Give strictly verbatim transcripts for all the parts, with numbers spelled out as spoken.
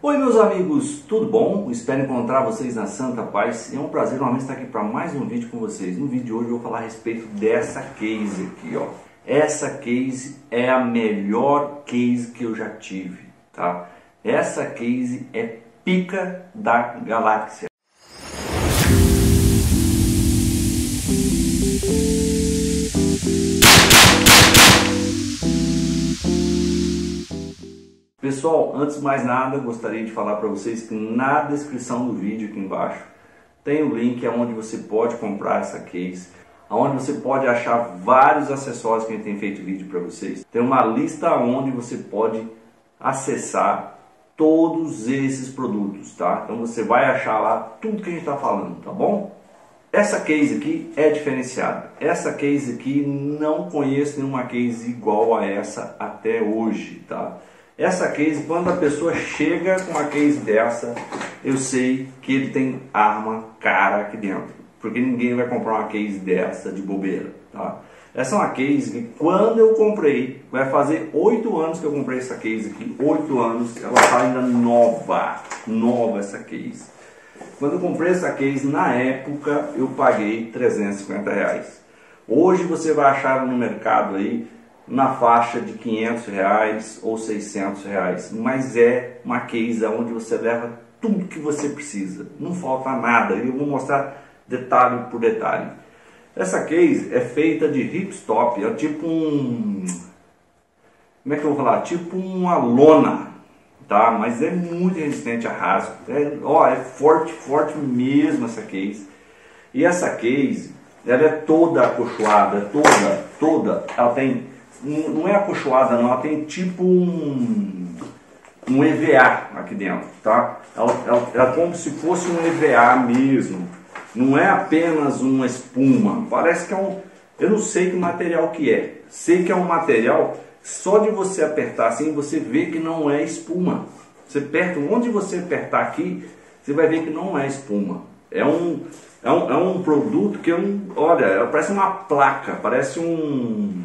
Oi meus amigos, tudo bom? Espero encontrar vocês na Santa Paz. É um prazer novamente estar aqui para mais um vídeo com vocês. No vídeo de hoje eu vou falar a respeito dessa case aqui, ó. Essa case é a melhor case que eu já tive, tá? Essa case é pica da galáxia. Pessoal, antes de mais nada, gostaria de falar para vocês que na descrição do vídeo aqui embaixo tem o link onde você pode comprar essa case, onde você pode achar vários acessórios que a gente tem feito vídeo para vocês. Tem uma lista onde você pode acessar todos esses produtos, tá? Então você vai achar lá tudo que a gente está falando, tá bom? Essa case aqui é diferenciada. Essa case aqui não conheço nenhuma case igual a essa até hoje, tá? Essa case, quando a pessoa chega com uma case dessa, eu sei que ele tem arma cara aqui dentro, porque ninguém vai comprar uma case dessa de bobeira, tá? Essa é uma case que quando eu comprei, vai fazer oito anos que eu comprei essa case aqui, oito anos, ela está ainda nova, nova essa case. Quando eu comprei essa case, na época, eu paguei trezentos e cinquenta reais. Hoje você vai achar no mercado aí, na faixa de quinhentos reais ou seiscentos reais, mas é uma case onde você leva tudo que você precisa, não falta nada. Eu vou mostrar detalhe por detalhe. Essa case é feita de ripstop, é tipo um, como é que eu vou falar, tipo uma lona, tá? Mas é muito resistente a rasgo, é, ó, é forte, forte mesmo essa case. E essa case, ela é toda acolchoada, toda, toda, ela tem, não é acolchoada não, ela tem tipo um, um E V A aqui dentro, tá? Ela, ela, ela é como se fosse um E V A mesmo, não é apenas uma espuma, parece que é um, eu não sei que material que é, sei que é um material, só de você apertar assim, você vê que não é espuma, você aperta, onde você apertar aqui, você vai ver que não é espuma, é um, é um, é um produto que, eu, olha, parece uma placa, parece um...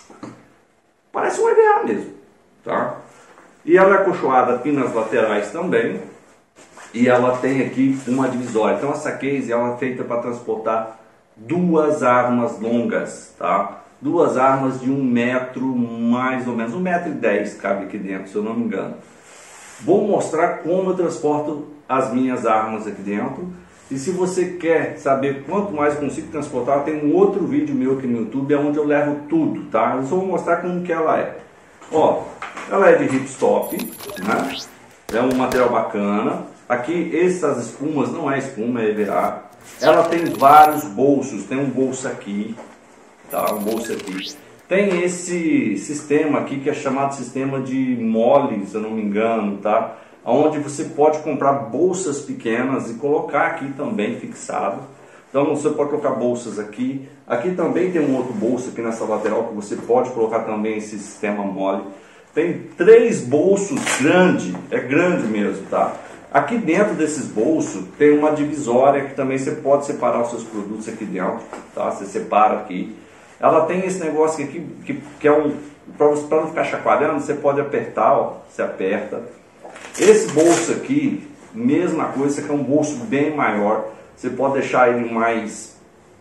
Parece um E V A mesmo, tá? E ela é acolchoada aqui nas laterais também. E ela tem aqui uma divisória. Então essa case ela é feita para transportar duas armas longas, tá? Duas armas de um metro mais ou menos, um metro e dez cabe aqui dentro, se eu não me engano. Vou mostrar como eu transporto as minhas armas aqui dentro. E se você quer saber quanto mais eu consigo transportar, tem um outro vídeo meu aqui no YouTube, onde eu levo tudo, tá? Eu só vou mostrar como que ela é. Ó, ela é de ripstop, né? É um material bacana. Aqui, essas espumas, não é espuma, é E V A. Ela tem vários bolsos, tem um bolso aqui, tá? Um bolso aqui. Tem esse sistema aqui, que é chamado sistema de mole, se eu não me engano, tá? Onde você pode comprar bolsas pequenas e colocar aqui também fixado. Então você pode colocar bolsas aqui. Aqui também tem um outro bolso aqui nessa lateral que você pode colocar também esse sistema mole. Tem três bolsos grandes, é grande mesmo, tá? Aqui dentro desses bolsos tem uma divisória que também você pode separar os seus produtos aqui dentro, tá? Você separa aqui. Ela tem esse negócio aqui que, que é um, para não ficar chacoalhando, você pode apertar, ó, você aperta. Esse bolso aqui, mesma coisa, esse aqui é um bolso bem maior, você pode deixar ele mais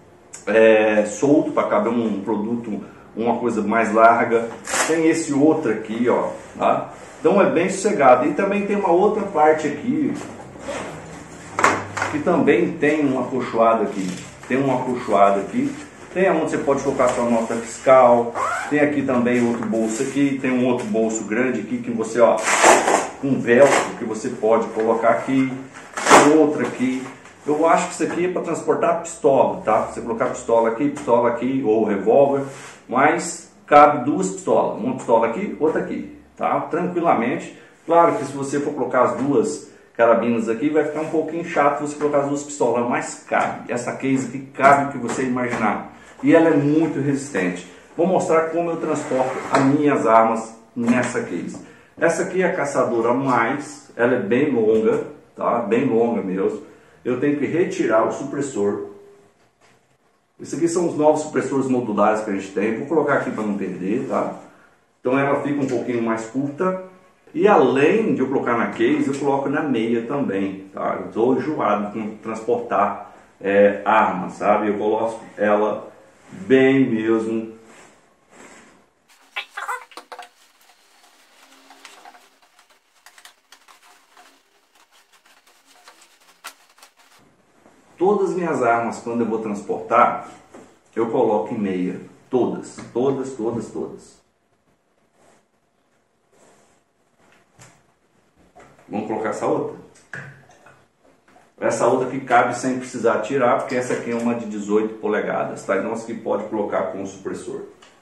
é, solto para caber um produto, uma coisa mais larga. Tem esse outro aqui, ó, tá? Então é bem sossegado. E também tem uma outra parte aqui, que também tem uma acolchoada aqui, tem uma acolchoada aqui, tem onde você pode colocar sua nota fiscal, tem aqui também outro bolso aqui, tem um outro bolso grande aqui que você, ó, um velcro que você pode colocar aqui, outra aqui. Eu acho que isso aqui é para transportar pistola, tá? Você colocar pistola aqui, pistola aqui ou revólver, mas cabe duas pistolas, uma pistola aqui, outra aqui, tá? Tranquilamente. Claro que se você for colocar as duas carabinas aqui, vai ficar um pouquinho chato você colocar as duas pistolas, mas cabe. Essa case aqui cabe o que você imaginar. E ela é muito resistente. Vou mostrar como eu transporto as minhas armas nessa case. Essa aqui é a caçadora mais, ela é bem longa, tá? Bem longa mesmo. Eu tenho que retirar o supressor. Esses aqui são os novos supressores modulares que a gente tem. Vou colocar aqui para não perder, tá? Então ela fica um pouquinho mais curta. E além de eu colocar na case, eu coloco na meia também, tá? Eu estou enjoado com transportar é, arma, sabe? Eu coloco ela bem mesmo. Todas as minhas armas, quando eu vou transportar, eu coloco em meia. Todas, todas, todas, todas. Vamos colocar essa outra? Essa outra que cabe sem precisar tirar, porque essa aqui é uma de dezoito polegadas, tá? Então essa aqui pode colocar com o supressor.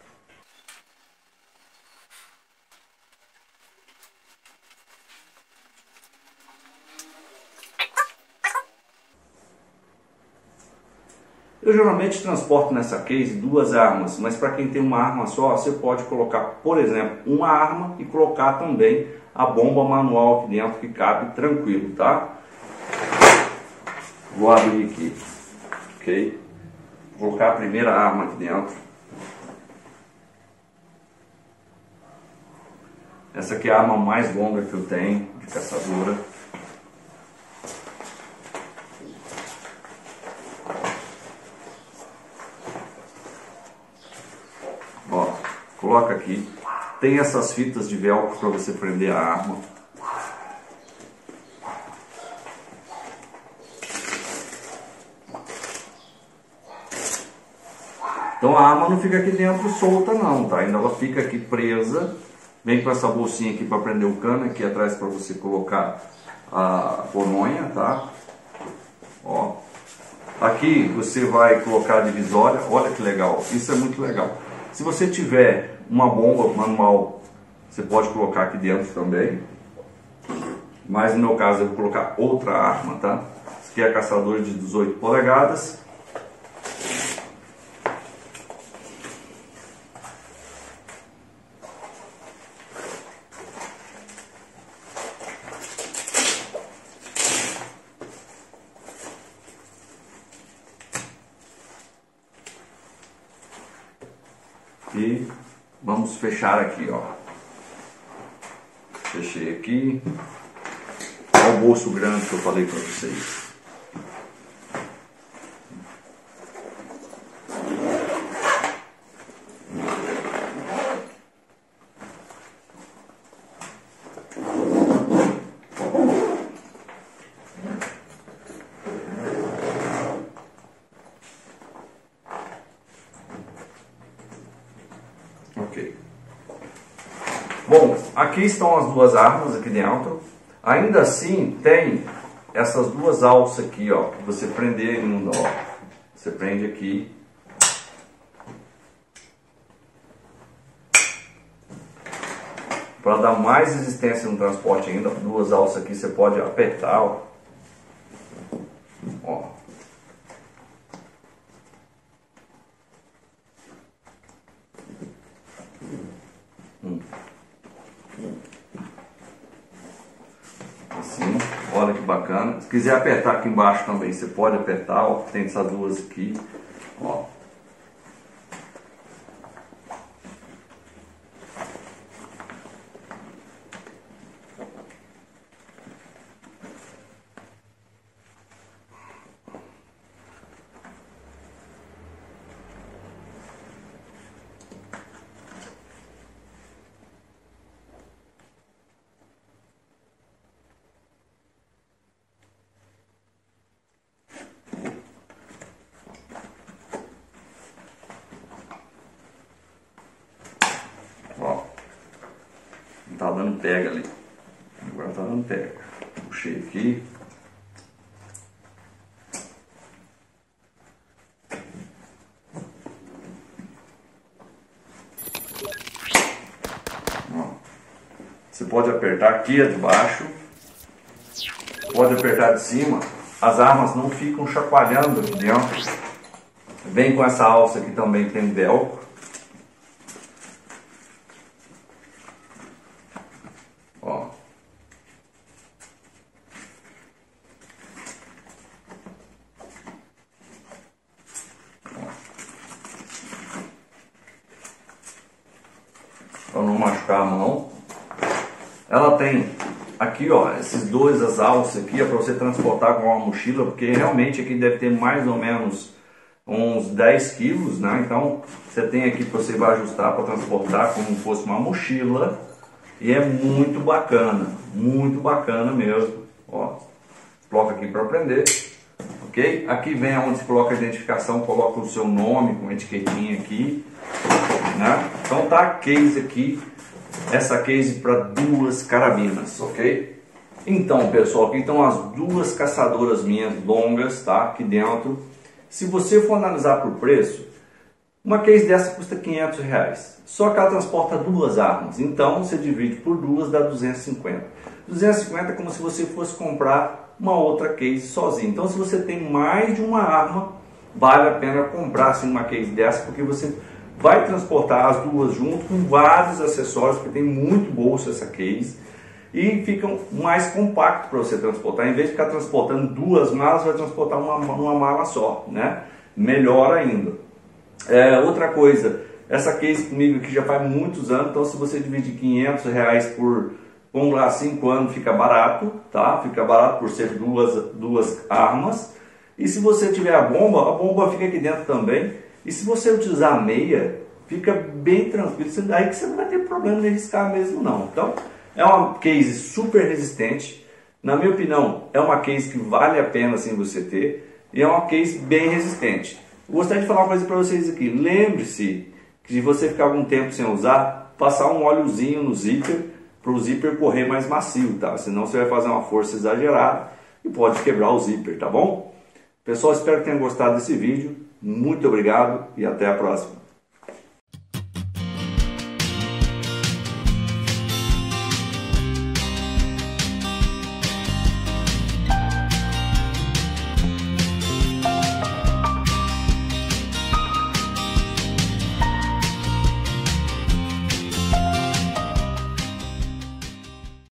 Eu geralmente transporto nessa case duas armas, mas para quem tem uma arma só, você pode colocar, por exemplo, uma arma e colocar também a bomba manual aqui dentro, que cabe tranquilo, tá? Vou abrir aqui, ok? Vou colocar a primeira arma aqui dentro. Essa aqui é a arma mais longa que eu tenho, de caçadora. Ó, coloca aqui. Tem essas fitas de velcro para você prender a arma. Então a arma não fica aqui dentro solta não, tá? Ainda ela fica aqui presa. Vem com essa bolsinha aqui para prender o cano, aqui atrás para você colocar a coronha, tá? Ó. Aqui você vai colocar a divisória, olha que legal, isso é muito legal. Se você tiver uma bomba manual, você pode colocar aqui dentro também. Mas no meu caso eu vou colocar outra arma, tá? Esse aqui é a caçadora de dezoito polegadas. E vamos fechar aqui, ó. Fechei aqui. Olha o bolso grande que eu falei para vocês. Ok. Bom, aqui estão as duas armas aqui dentro. Ainda assim tem essas duas alças aqui, ó, que você prender em um nó. Você prende aqui. Para dar mais resistência no transporte ainda, duas alças aqui você pode apertar, ó. Ó. Assim, olha que bacana. Se quiser apertar aqui embaixo também, você pode apertar, ó, tem essas duas aqui, ó. Tá dando pega ali. Agora tá dando pega. Puxei aqui. Ó. Você pode apertar aqui de baixo. Pode apertar de cima. As armas não ficam chacoalhando aqui dentro. Vem com essa alça aqui também, tem velcro. Ó. Para não machucar a mão. Ela tem aqui, ó, esses dois, as alças aqui, é para você transportar com uma mochila, porque realmente aqui deve ter mais ou menos uns dez quilos, né? Então você tem aqui para você vai ajustar para transportar como se fosse uma mochila, e é muito bacana, muito bacana mesmo. Ó, coloca aqui para prender, ok? Aqui vem onde você coloca a identificação, coloca o seu nome com etiquetinha aqui, né? Então tá a case aqui, essa case para duas carabinas, ok? Então pessoal, aqui estão as duas caçadoras minhas longas, tá? Aqui dentro. Se você for analisar por preço, uma case dessa custa quinhentos reais. Só que ela transporta duas armas. Então você divide por duas, dá duzentos e cinquenta. duzentos e cinquenta é como se você fosse comprar uma outra case sozinho. Então se você tem mais de uma arma, vale a pena comprar assim, uma case dessa, porque você vai transportar as duas junto com vários acessórios, porque tem muito bolso essa case. E fica mais compacto para você transportar. Em vez de ficar transportando duas malas, vai transportar uma, uma mala só, né? Melhor ainda. É, outra coisa, essa case comigo aqui já faz muitos anos, então se você dividir quinhentos reais por, vamos lá, cinco anos, fica barato, tá? Fica barato por ser duas, duas armas. E se você tiver a bomba, a bomba fica aqui dentro também. E se você utilizar a meia, fica bem tranquilo, aí que você não vai ter problema de riscar mesmo não. Então, é uma case super resistente, na minha opinião, é uma case que vale a pena assim, você ter, e é uma case bem resistente. Gostaria de falar uma coisa para vocês aqui, lembre-se que se você ficar algum tempo sem usar, passar um óleozinho no zíper, para o zíper correr mais macio, tá? Senão você vai fazer uma força exagerada e pode quebrar o zíper, tá bom? Pessoal, espero que tenham gostado desse vídeo, muito obrigado e até a próxima.